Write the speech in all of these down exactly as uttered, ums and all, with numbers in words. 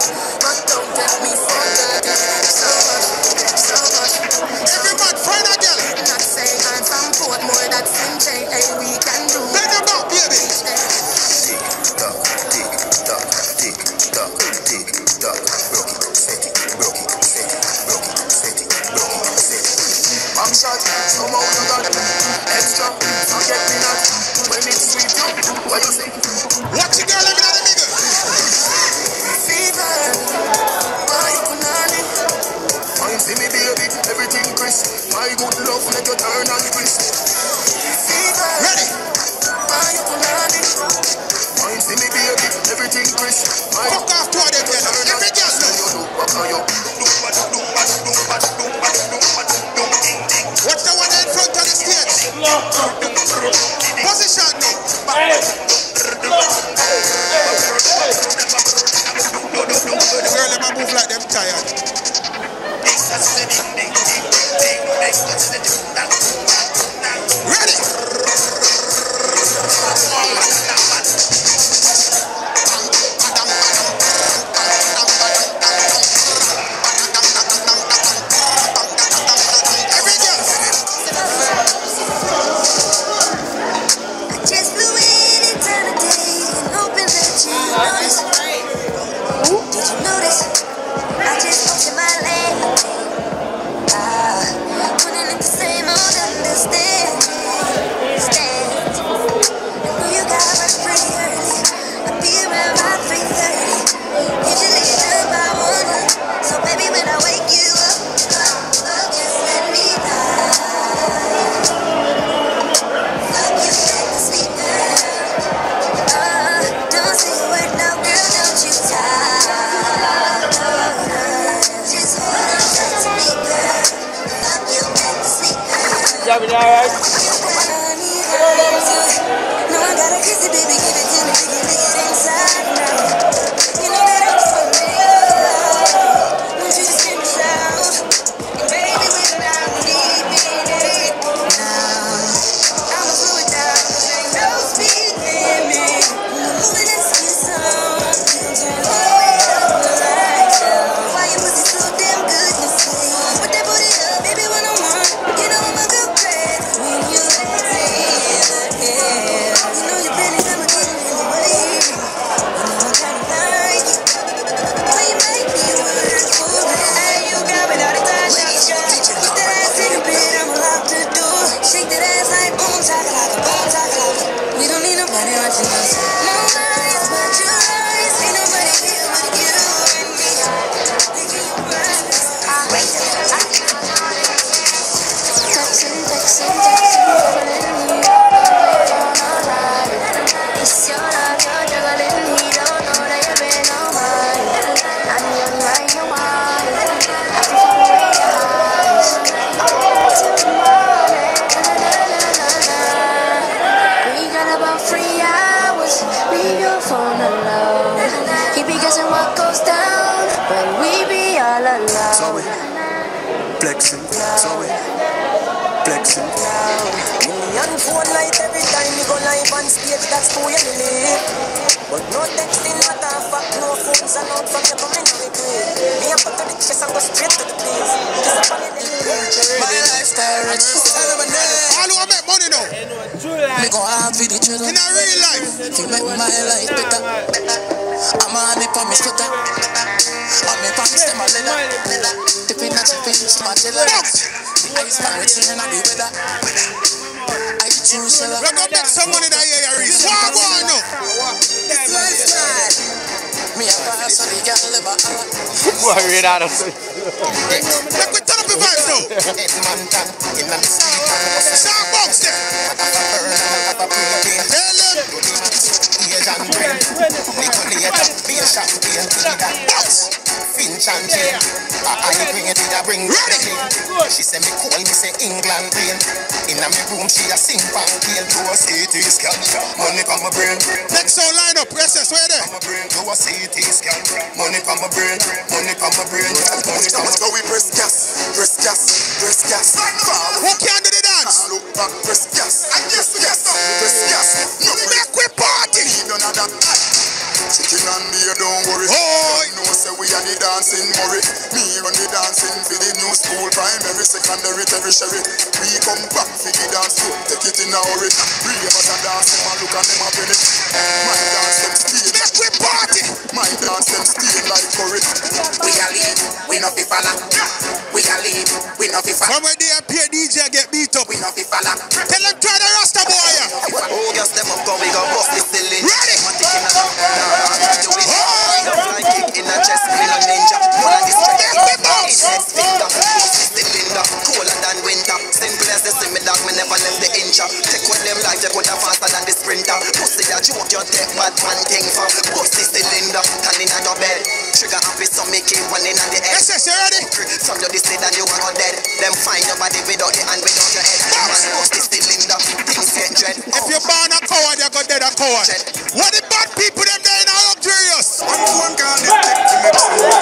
but don't take me for granted. So much, so much. Every man, find a girl. Not saying I'm from Portmore, that's in J A. We can do. Bend your back, baby. Tick tock, tick tock, tick tock, tick tock. Broke it, set it, broke it, set it, broke it, set it, broke it, set it. Back shot, somehow you got extra. Forget me not when it's sweet. What you say? Watch the girl, let me know the nigga. Fever, why you banana? Fine, see me baby, everything crisp. My good love make you turn and twist. Fever, ready? Why you banana? Fine, see me baby, everything crisp. Fuck off to them, every girl know. Watch the one in front of the stage. Position now. Hey. The girl let me move like them tired. Ready? Yeah, we alright. No, I gotta kiss it, baby, give it to me, lick it, lick it inside now. You know that I'm so real. Want you to scream and shout, and baby, without deep in it. Now, I'ma slow it down, 'cause ain't no speed limit. Moving that sweet song, turn all the way up the lights out. Why you pussy so damn good to see? Put that booty up, baby, when I'm on. You know I'm a good friend when you let me in. You know your pennies never getting in the way. You know I'm trying to like you. When you make me work for it. Hey, you got me out of touch. Put that ass in the bed, I'ma lock the door. Shake that ass like boom, chakalaka, boom, chakalaka. We don't need nobody watching us. No lies but your eyes. Ain't nobody here but you and me. Thinking you right. Texting, texting, texting, juggling me all night. It's your love, you're juggling me, don't know that you've been on mine. I'm young, right, you want it. I can fuck away your eyes. Oh, till the morning. We got about three hours, leave your phone alone. He be guessing what goes down when we be all alone. So we flexing, so we flexing. In the young phone light every time you go live on stage, that's who you live. But no texting, what the fuck, no phones allowed from your community. Me up to the chest and go straight to the place. Just up on the little. My lifestyle rich, All who make money now. me go hard for the children. In a real life. To make my life better. I'm on me promise to that. On me promise them a leather. Tipping and chipping, smart chiller. Ice man with children and the weather. I choose chiller. We're gonna make some money that year, Reese. What one now? It's lifestyle. Me a pass so the girl never holler. Worried out of it. Let me turn up the vibes now. Shark box there. Tell them. Box. Finch and chain. I bring it, I bring Ready. She say me call me say England rain. In a me room she a sing pan tail. Do a C T scan. Money from my brain. Next sound line up. Princess, where there? My brain do a C T scan. Money from my brain. Money from my brain. Money from my brain. Press gas. Press gas. Press gas. Who can do the dance? Look back. Press gas. I guess yes. Press gas. Make we party. None of that. Chicken and beer, don't worry. Oh. No say we and the dancing Murray. Me run the dancing for the new school, primary, secondary, tertiary. We come back for the dance too, take it in a hurry. We of us a dancing, man, look at them up in it. My dance them steal, make we party. My dance them steal like curry. We a lead, we no fi follow. We a lead, we no fi follow. From where they appear, D J get beat up. We no fi follow. Tell them try the Rasta boy. Oh, girls, them up, go, we go bust this ceiling. Ready? Like kick in a chest, me no ninja. One of this next finger, bust this cylinder. Colder than winter, simple as the simi dog. Me never left the incha. Take with them life, they could have faster than the sprinter. Pussy that joke, you take bad man thing for. Bust this cylinder, hand in your bed. Trigger happy, so make it one in on the head. Yes, yes, you ready? From your this and you are dead. Them find your body without the hand, without your head. Man, bust this cylinder, things get dread. If you're born a coward, you got dead a coward. What the bad people them there in our luxurious? One to one can take to make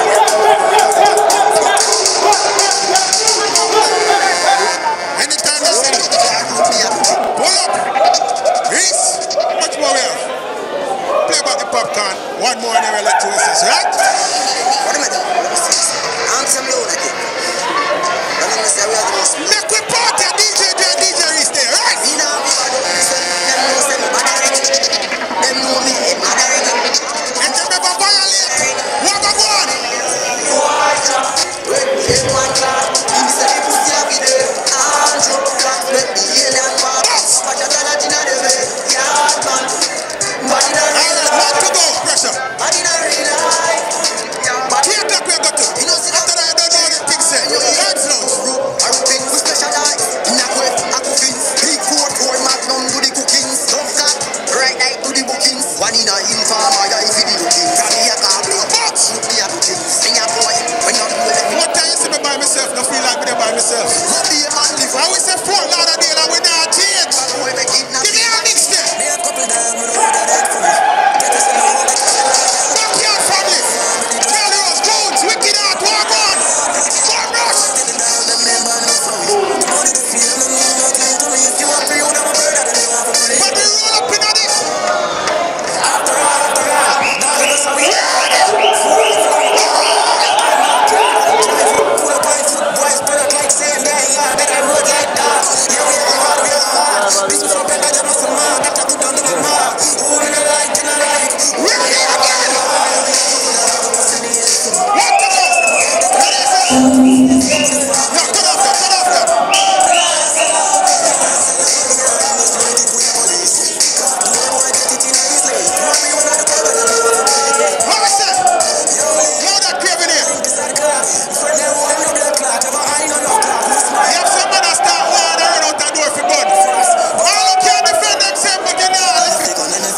Anytime you see it, pull up. Reese, much more we have. Play about the popcorn. One more and we'll let you listen, right? what am I doing? I'm some low like it. Make we party, D J and D J Reese there, right? You know me, I don't listen. Them know them bad already. Them know me, it bad already. And them never violate. What a one. When we in one class, you say the pussy a be there. I'm drunk, class, let me in and walk. But you're gonna deny the way. Yeah, man. But in a real All right, one life. to go, pressure. But in a real life. But Three o'clock we got to. you know, see that. After that, I don't know what the thing said. Right flows. I repeat, we specialize in a way, a cooking. Big four, four magnum do the cooking. Love that, right night do the bookings. One in a informer, yeah, if you do looking. Can me a car, blow box, look me a cooking. Sing a boy, when you're doing it. One time you see me by myself, don't feel like me there by myself. Must be a man live. I will say Fort Lauderdale and we not change. Boy, make it not. Give me a mix there. Me a couple down, but over the dead for me. Get us along with it. Backyard family. Charlie Rose, Jones, Wicked Art, walk on. One rush. Sitting down, the member no phone. The money to feel, no need no clue to me. If you want to, you never heard that you have a money. But we roll up in on this. After all, after all, now you know so we full of points, boys put up like saying that you are better road like that. Yeah, we are hard, we are hard. This is so better than us, man. That I put on the man. Who in the light, in the light. Ready again. One to go. No, cut off that, cut off that. What I say? Load that craving here. You have some man that start war and run out the door for gun. All who can't defend themselves, but you know, listen.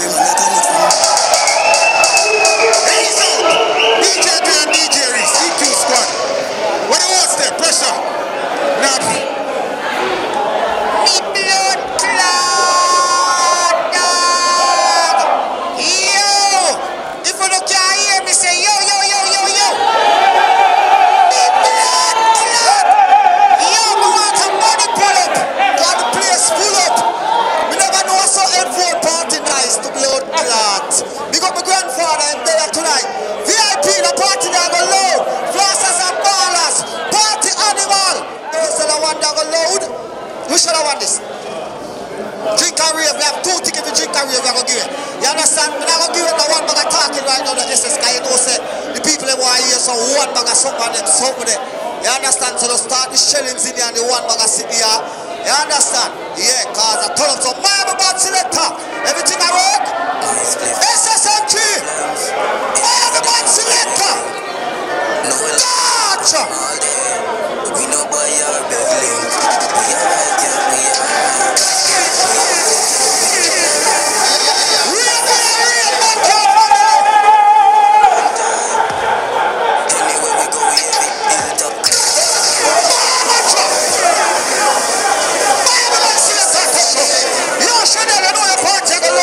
Ease out. D J and D J Reese, E Q squad. What the what's there? Pressure. Now, Me blood clot dog. Yo, if you don't can't hear me say yo yo yo yo yo. Me blood clot. Yo, me want some money pull up. Got the place full up. Me never know what's so M four party nice to blood clot. Big up my grandfather and there tonight. V I P the party that go loud. Flossers and ballers. Party animal. Those are the one that go loud. Who should I want this? Drink and rave. We have two tickets to drink and rave. We are going to give it. You understand? We're not going to give it the one bag of talking right now. The S S guy, you know, say the people that want to hear some one bag of something and them something there. You understand? So they start the shellings in there and the one bag of city here. You understand? Yeah, cause I told them so. My about selector. Everything I work. S S M T. My about selector. Gotcha. We know boy you're begging. We are right here, we are. Real man, real man, can't follow. Anywhere we go, we have it built up. Yo, Chanel, I know your party, I go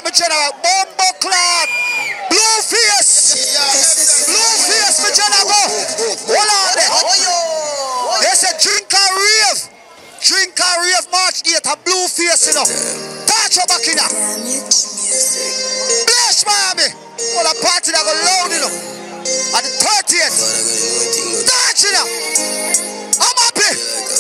my general. Bombo Cloud. Blue face. Blue face, my general. Hold on there. They said drink and rave. Drink and rave March eighth. A blue face, you know. Touch your back in there. Bless Miami. Well, a party that go loud, you know. At the thirtieth. Touch it up. I'm happy.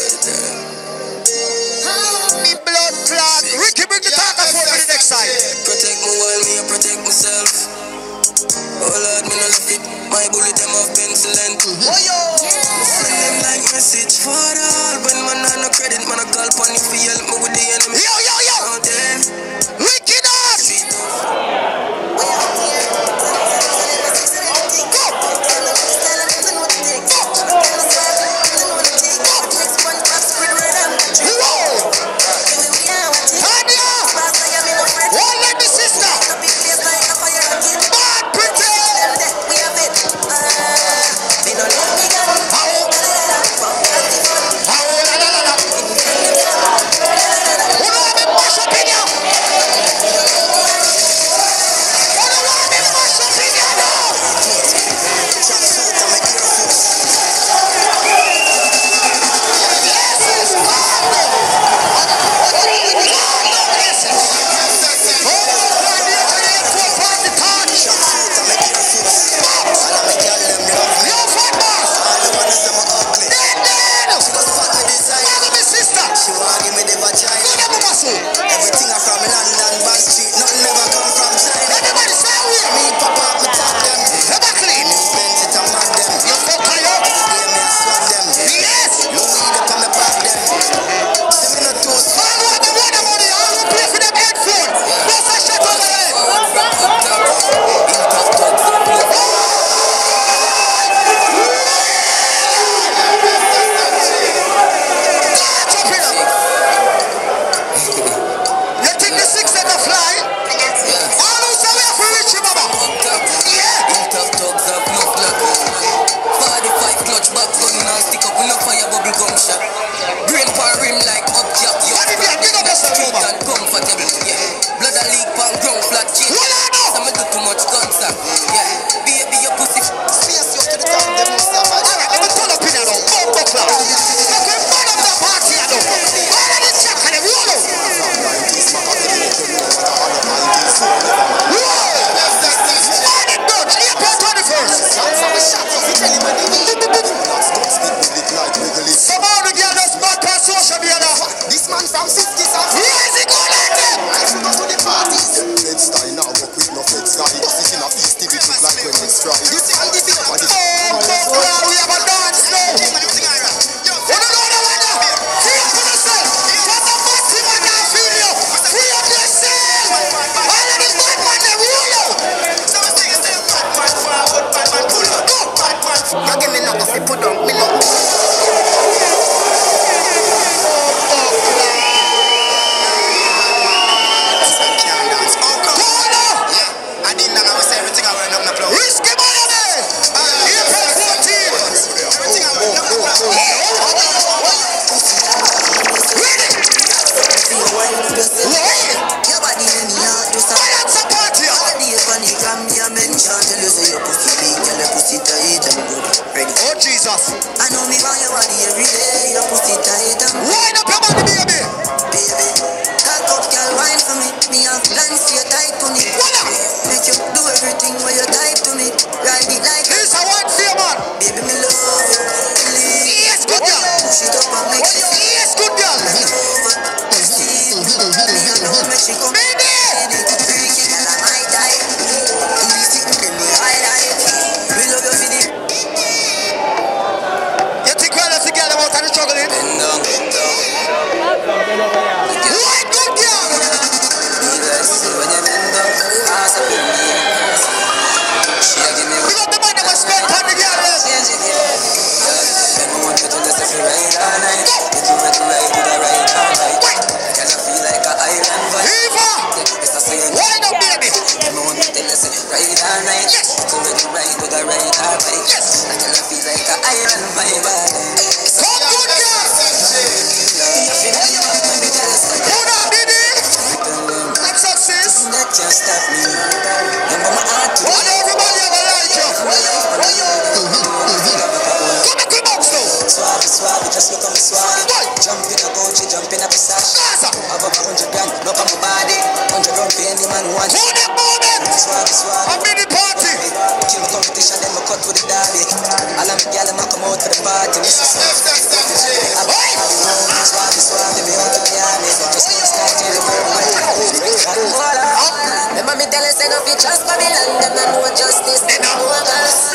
Me blood clot. Ricky, bring the talk for me the next side. Protect my world, me, I protect myself. Oh Lord, me no love it. My bullet, them of pencil and oh yo. Send them like message for all. When man on no credit, man I call pon you for help me with the enemy. Yo, yo, yo. Out there. Wicked us. Oh Jesus. I know me buy your body every day. Your pussy tight and wind up your body, baby. Baby, cock up, girl, wine for me. Me have plans for you tight to me. Make you do everything when you tight to me. Ride it like this. I want for you, man. Baby, me love you. Yes, good girl. Push it up and make it. Yes, good girl. Me alone make she come. Baby. Freaky girl, I might die. Do this thing, then me hide it. We love you for the. You think we're left together about the struggling? Bend down, bend down. Right, good girl. When you bend down, ask a bit me. She give me. We got the money we spend on the girl. Change it, yeah. I want you to listen to right all night. If you want to ride, do the right all night. Can I feel like an island vibe? Eva. It's a saying. Wind up, baby. the girl them come out for the party. I'm swabby, swabby, me out of the army. Just can't start to the world. Remember me tell us say no fi trust Babylon. Them no know justice. They no know us.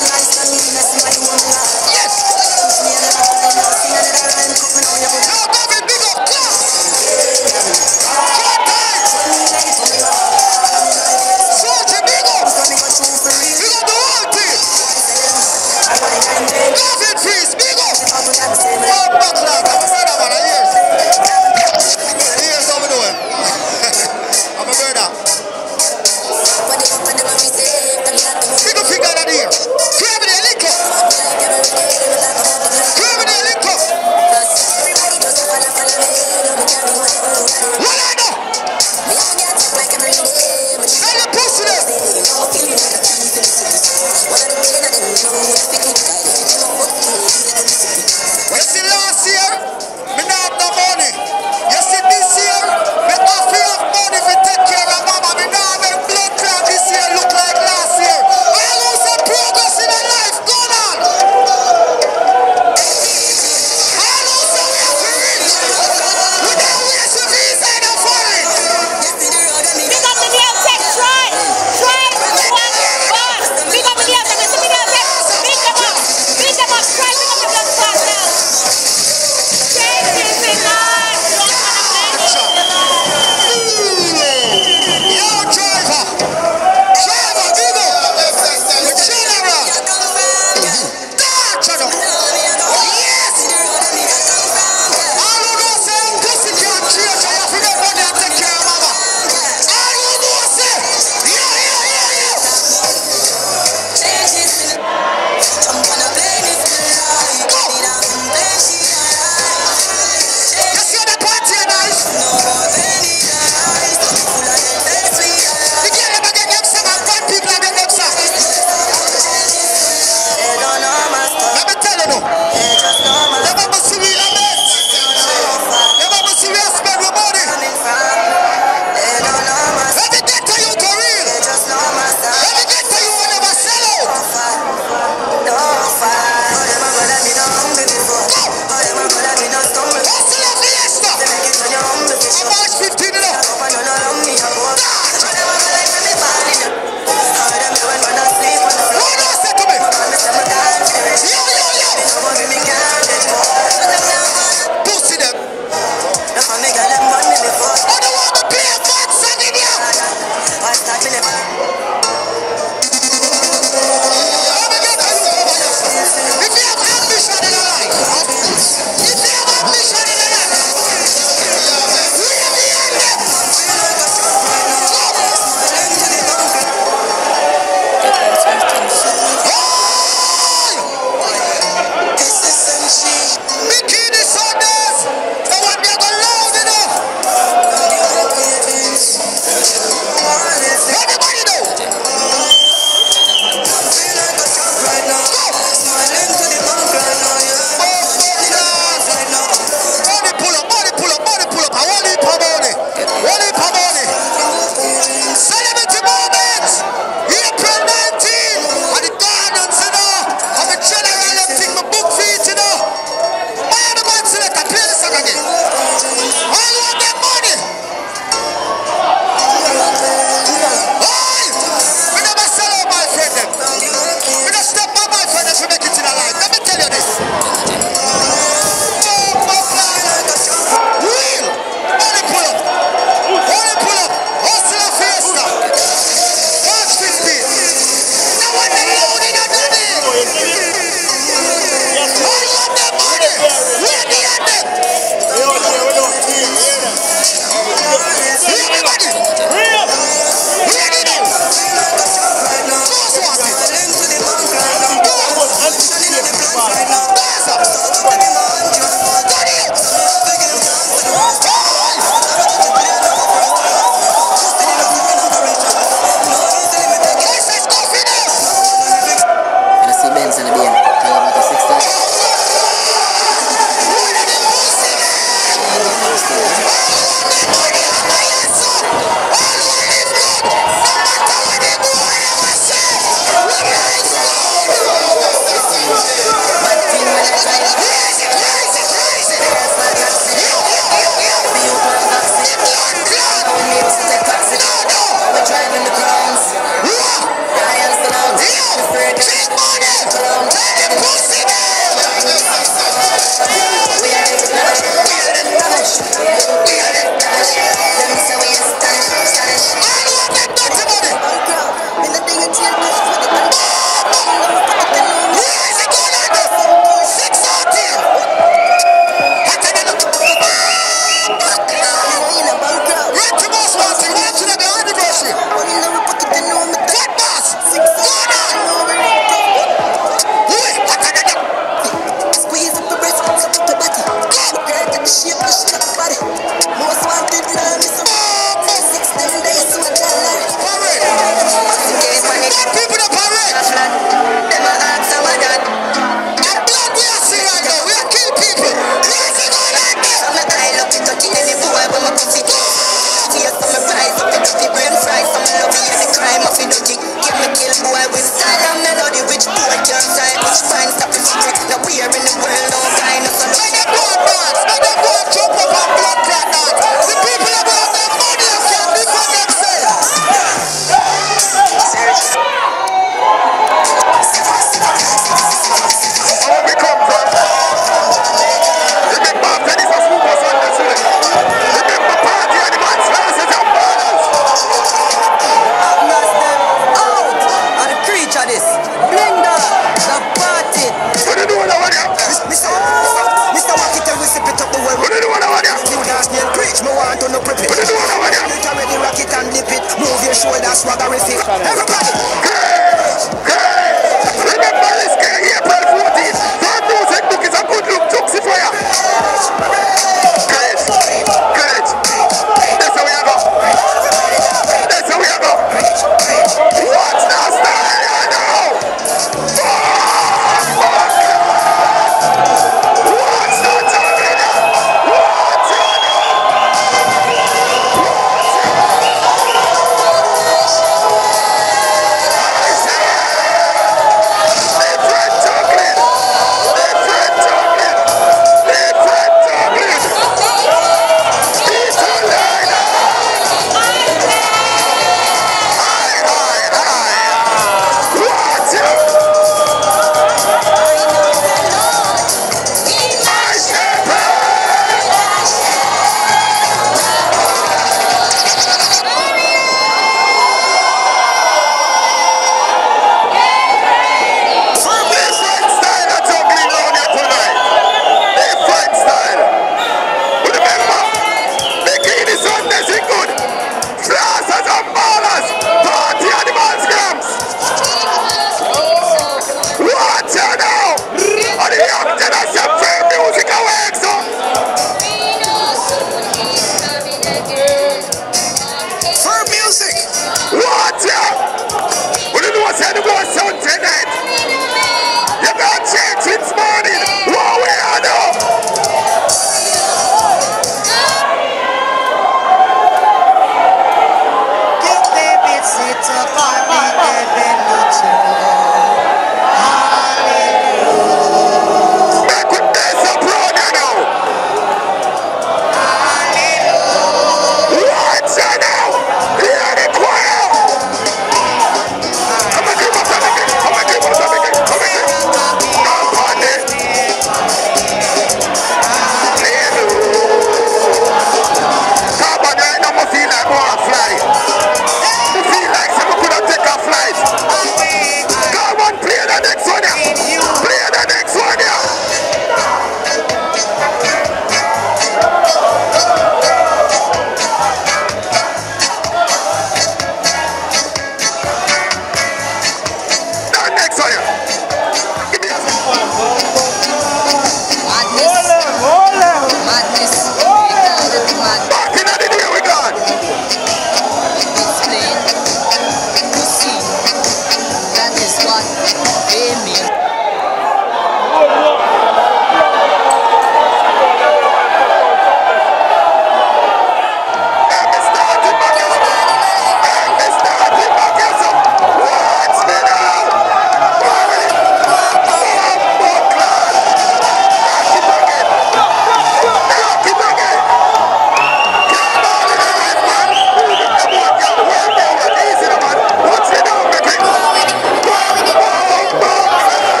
What's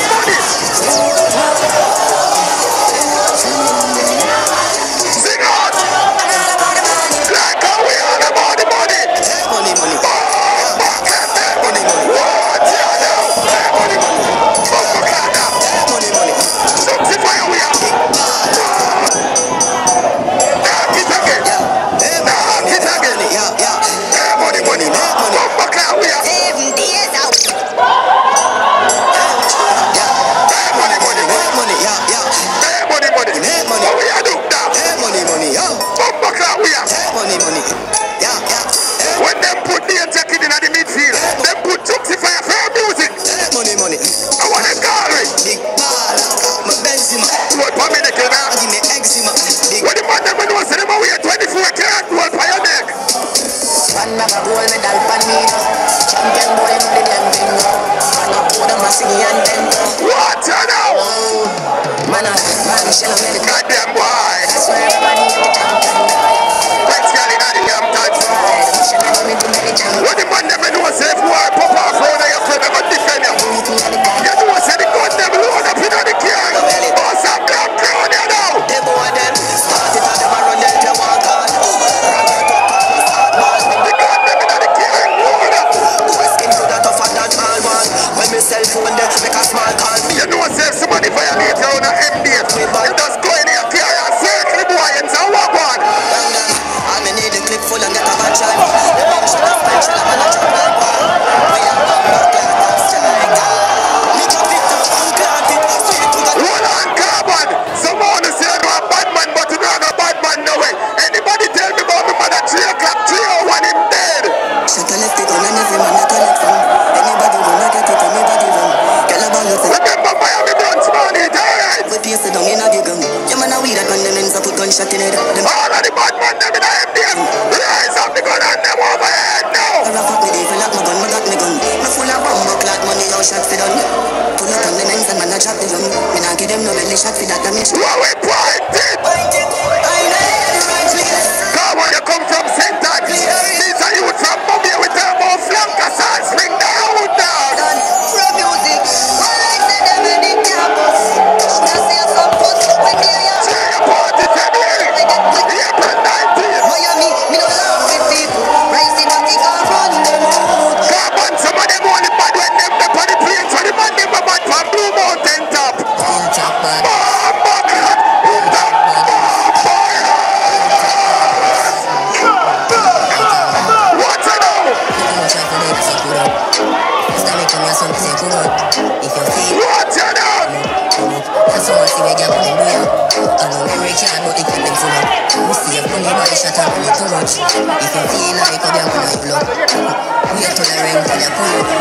money. Sing out. Like how we all about the money. Money, money. Money, money. What? Yeah, now. Money, money. Money, money. Something fire we are. Knock it again. Knock it again. Money, money. Bumper cloud we are. Money, money. Money, yeah, yeah. Money, money. Money. What we are doing now? Money, money, yo. Bumper cloud we are. Money, money. Yeah, yeah. When them put the jacket in the midfield, them put Juxi Fire for music. Money, money. I want them gallery. Big ball, my Benzema. What for me neck now? Give me eczema. Big What the man them know say them away twenty-four karat gold for your neck. one bag of gold medal for me. Champion boy, no the damn thing. Man, I put them a singing and then. What you know? Man, I man, shall I make it? Goddamn boy. That's why everybody in the champion. Let's get in the damn touch. Shall I make it? Make it champion. What the man them know say if war pop off road and you feel them and defend you. You know say the gun them load up in the car. Oh, some black crown you know. They boy them started at them and run them to walk on. The gun them in the car and load up. Boy skin to the tougher than all one. When me cell phone them make a small call. You know say if somebody violate you on a M D F, you just go in your car and circle the boy and say walk on. I me need a clip full and get a bad shot. The bomb shot of punch and I'm a chop like one. We are bomb back like that strike. Me got it up and caught it. Straight to the Hold on, carbon. Someone who say no a bad man, but you know no bad man no way. Anybody tell me about me man at three o'clock, three oh one him dead. shot a left it gun and every man a collect from. Anybody wanna get it, anybody run. Get a ball of it. Remember Miami Brunch money, it's alright. We paste it down in a big gun. You man a weed that man them ends up put gunshot in it. Them All of the bad man them in the M D F. Rise up the gun and them overhead now. I rough up me devil like my gun, me got me gun. Me full of bomb, clot money, how shot fi done. Pull up on the nines and man a chop the drum. Me nah give them no belly shot fi that damage. What we pointed? Point it, I know the right place. Come on, you come from Saint Anne. These are you from Mumbai with them all flank assault. Swing down, down. Done from music. All I say them in the campus. Now say some puss when they are. Cheer your party, February. April nineteenth. Miami, me no love with people. Rise it up, it can run them out. Carbon, some of them only bad when them up on the planes. So the man them a bad from Blue Mountain top. Still chop bad. Bomb, bomb, hot, hit up, bomb, fire. What you know? If you feel What you know? that's all I see we get on the way. I know we reach out, but it keep them full up. We see a funny body shot and money too much. If you feel like a young boy blow, we are tolerant till you pull up.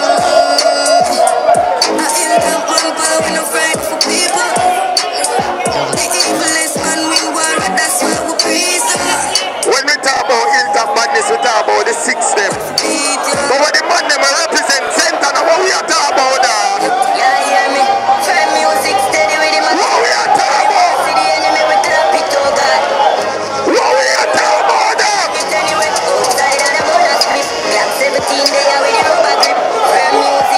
I feel that man power, we no friend for people. The evilest man win war, that's why we praise them. When we talk about Hilltop madness, we talk about the six step. But what the man them represent center, and what we are talking about that? Yeah, hear me? Fair music steady with him. What we are talking about? See the enemy with the pit, oh God. What we are talking about that? It anyway, outside of the bonus clip. Black seventeen, they are with the rubber grip. Fair music.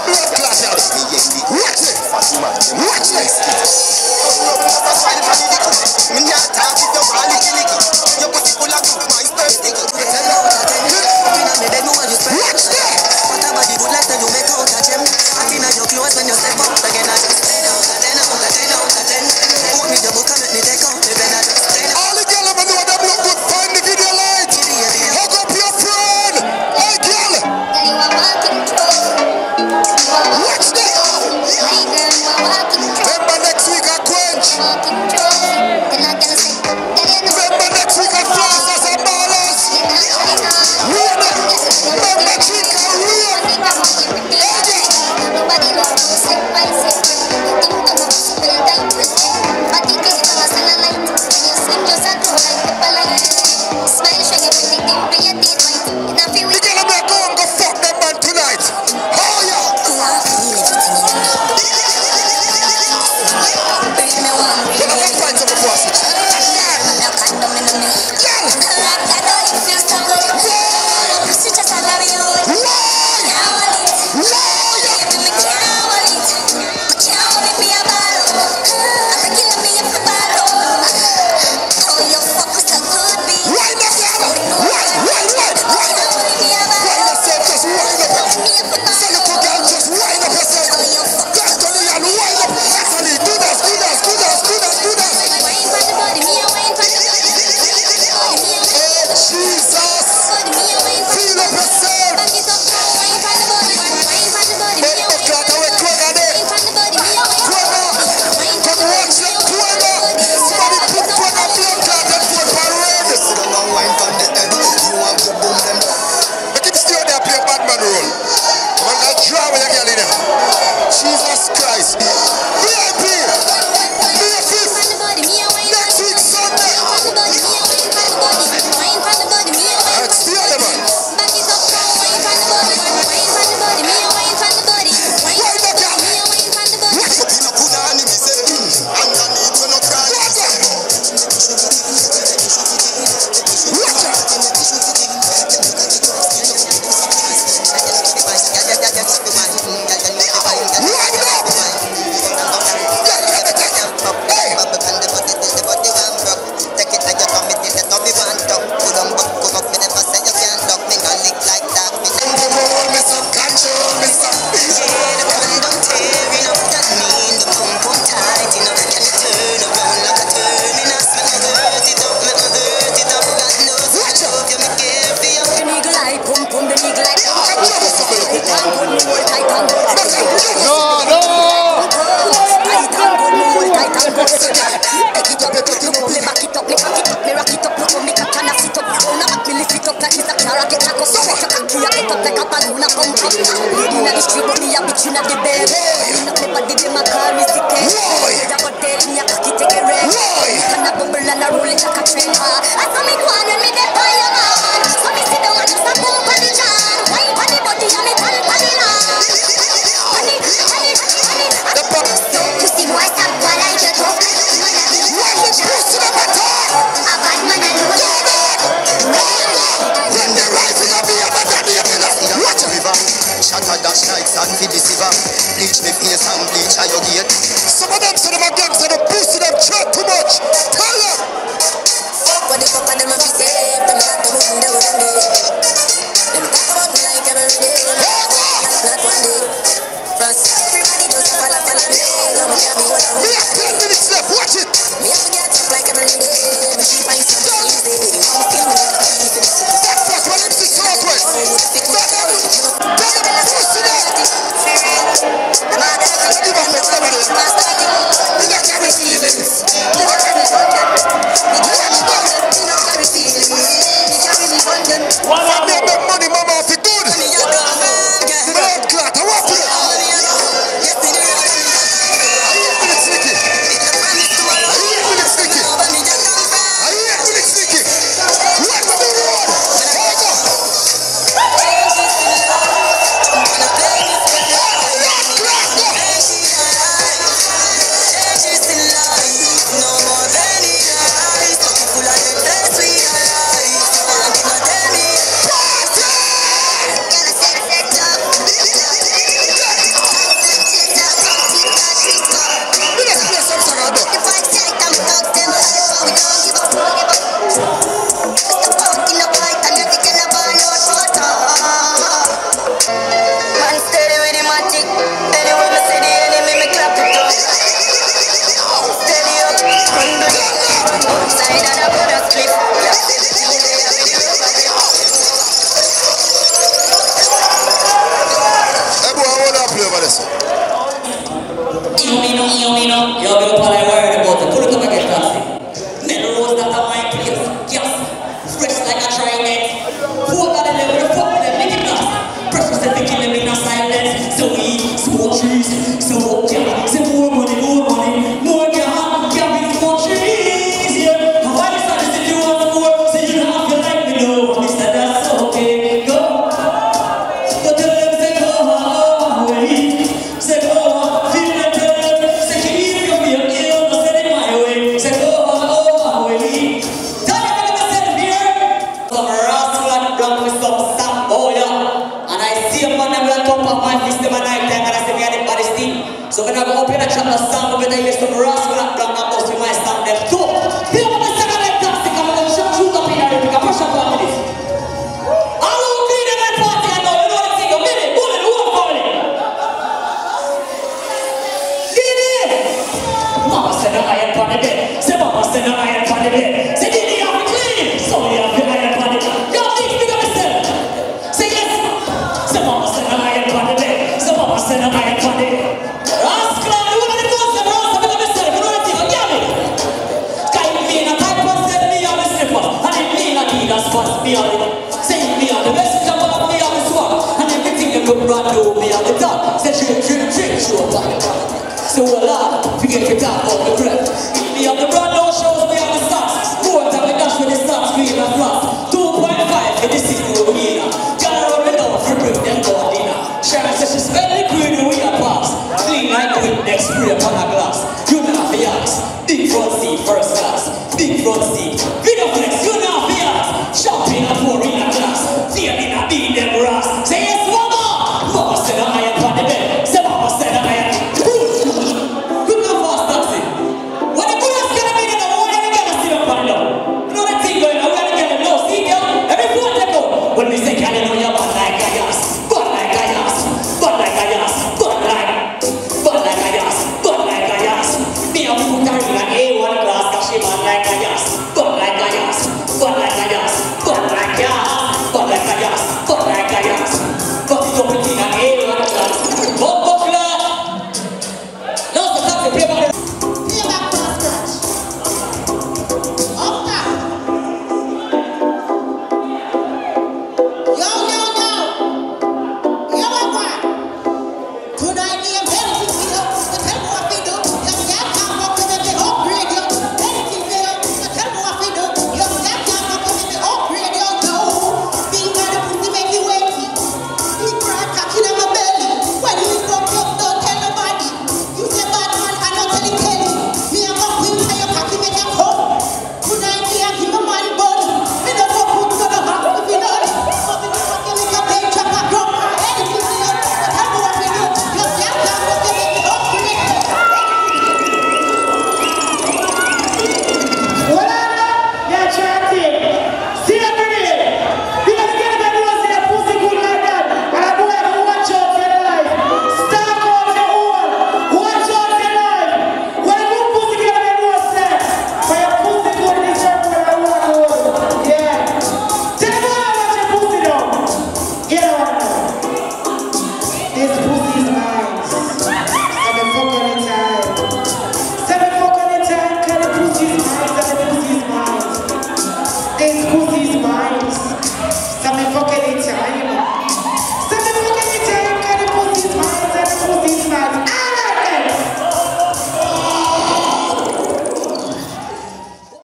blood clot, y'all. Watch it. Watch it. Me not talk if you're all licky. Your pussy full of good, my first sticky. Watch that. Whatever the good like that you make out of them. I feel like your clothes when you step out again. I just stay down, I then out, I then out, I then. Hold me the book and let me take out the pen. I just stay down. All the girls ever know them look good. Find the video light. Hug up your friend. Hey, girl. Watch that. Remember next week I quench. Remember next week I floss and ballers. Remember drink and real. Nobody knows step by step. Think I'm a simple type. But it is for us in a light. When you sing just a true like people like smile, show you pretty dimple, your teeth white. In a few The weeks, girl may go and go fuck them man tonight. Oh yeah. bring me one, You bring know me what find some before switch. now condom in the milk. Girl. That know it feels so good. She just a love you. Whoa. Whoa. Give me can't hold it. Can't hold it, be a bottle. I'm killing me if a bottle. Oh, you fuck with a good beat. Wind up, girl. Wind, wind, wind, wind up. Wind yourself, just wind up. Say little girl, just wind up yourself. Just go there and wind up. Actually, do that, do that, do that, do that, do that. Jesus. Feel up yourself. But clock away, clock away. Twanga. Come watch them, twanga. Somebody put twanga blood clot and put parade. Make him stay out there play Batman role. Man got draw with your girl in there. Jesus Christ. V I P. Be a fifth. Next week Sunday. Alright, stay out there, man. Wind up, girl. Watch it. Watch it. Wind up. Control me, son. Control me, son. No, no. Some of them say them are gangster, the pussy them chat too much. Tell them. What the fuck are them if you say? so. You me know, you me know. You're going to all I worried about it. Pull it up and get taxi. Melrose that are my place. Yes. Fresh like a trident. Four got a level of fuck with them. Make it nice. Precious and making them in a silence. So we smoke trees. So yeah. Say more money, more money. More gas. Yeah, we smoke trees. Yeah. How I decided to do all the more. So you don't have to like me, no. He said that's okay. Go. Go tell them, say go away. Say go away. So when I go up here and chat the song, we better hear some rascal and black and bust with my stand them too. People want to say that taxi, come on, shut shoot up in here, pick a pressure for this. All who clean in that party, I know, you know what I'm saying, a minute, bullet, who are family? Didi! Mama said I am on the bed. Say Mama said I am on the bed. Say Didi, you have to clean. So you have to iron on the bed. You have to pick up yourself. Say yes. Say Mama said I am on the bed. Say Mama said I am on the bed. Me on it, say me on the best of me on the swag, and everything you could run to me on the top. Say drip, drip, drip, show up on the top. So a lot, forget your top on the breath. Me on the brand no shows me on the stocks. Four time I dash with the stocks, green and flat. Two point five for the city of Vienna. Gotta run me down for bring them down dinner. Sharon says she spell the green the way I pass. Clean like with next spray upon a glass. You know for yaks. Big front seat, first class. Big front seat. Video flex, you know for yaks. Shopping and pouring a glass. Feeling a beat them ras. Say yes, mama. Mama said I am on the bed. Say mama said I am. Good. Good enough fast taxi. When the good is gonna be in the morning, we gotta sit up on it. You know that thing going on, we gotta get them low. See, girl? Every foot they go. When we say, can you know you're bad?